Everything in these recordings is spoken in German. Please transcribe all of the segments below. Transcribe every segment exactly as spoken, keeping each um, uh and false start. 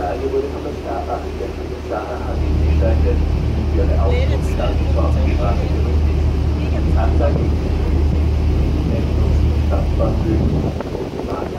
Anlage wurde von der Star-Architektur des Zaha Hadid gestaltet, die für eine ausdrucksstarke Formensprache berühmt ist. Die Anlage ist Stadtbahnbögen und Maya.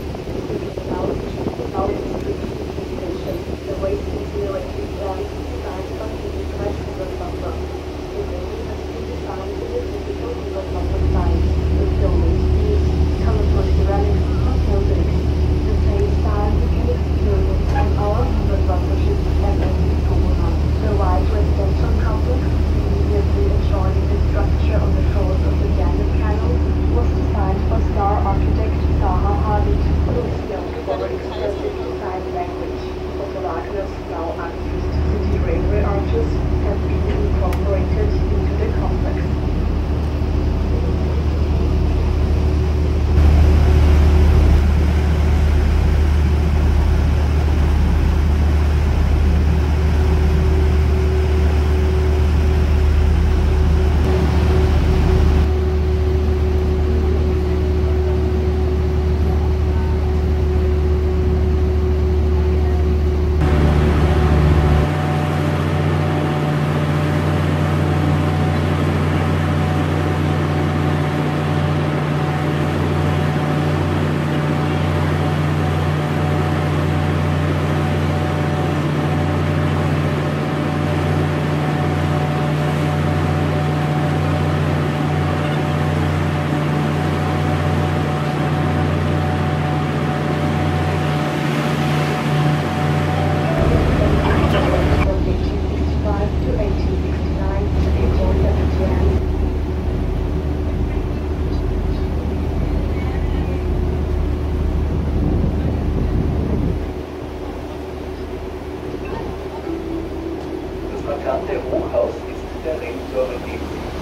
markante Hochhaus ist der Ringturm im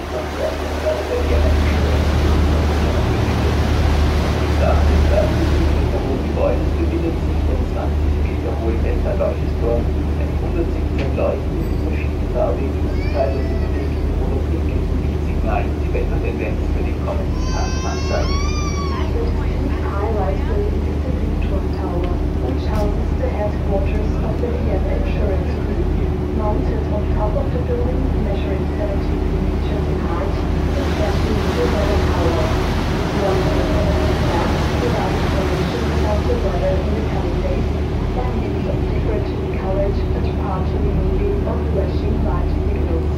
Dach des dreiundsiebzig hohen Gebäudes befindet sich der zwanzig Meter hohe Pentaleuchtturm, ein hundertsiebzehn Leuchten mit verschiedenfarbigen Teilungen belegt, monoklinke Signalen die Wettertendenz für die kommenden Tage anzeigen. Highlights the Turm Tower, which houses the headquarters of the Vienna Insurance Group. Mounted on top of the building, measuring seventeen meters in height, is the Weather Tower. One of the plans without information about the weather in the coming days, by means of figurative coverage and partial removing of flashing light signals.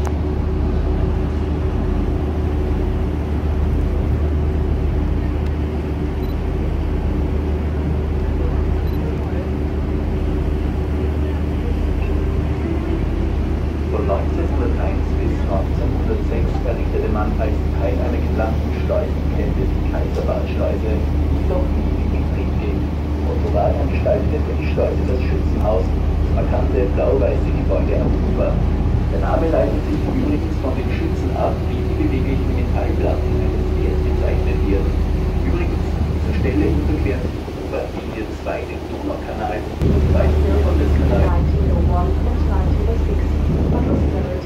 neunzehnhunderteins bis neunzehnhundertsechs errichtete man als Teil einer geplanten Schleusenkette die Kaiserbahnschleuse, die noch nie in Betrieb ging. Otto Wagner gestaltete für die Schleuse das Schützenhaus, das markante blau-weiße Gebäude am Ufer. Der Name leitet sich übrigens von den Schützen ab, wie die beweglichen Metallplatten eines Pferds bezeichnet wird. Übrigens, zur Stelle überquert die Uferlinie zwei den Donaukanal, das Weißbier von des Kanals. nineteen oh one and nineteen oh six, but was never